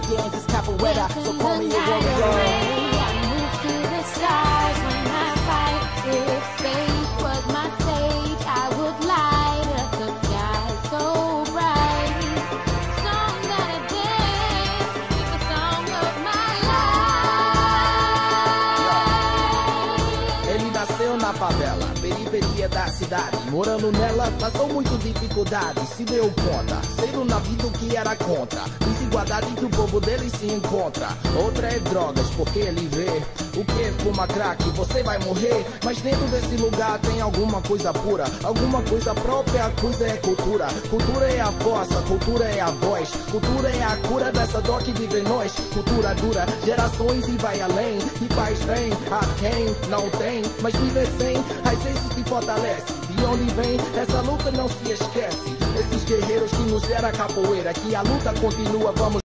again, just capoeira, so call me a warrior. Na favela, periferia da cidade, morando nela, passou muito dificuldade, se deu conta, sendo na vida o que era contra, desigualdade que o povo dele se encontra. Outra é drogas, porque ele vê o que fuma crack, você vai morrer, mas dentro desse lugar tem alguma coisa pura, alguma coisa própria, a coisa é cultura. Cultura é a força, cultura é a voz, cultura é a cura dessa dor que vive em nós. Cultura dura gerações e vai além, e faz bem a quem não tem, mas vive sem, às vezes se fortalece. De onde vem, essa luta não se esquece. Esses guerreiros que nos deram a capoeira, que a luta continua, vamos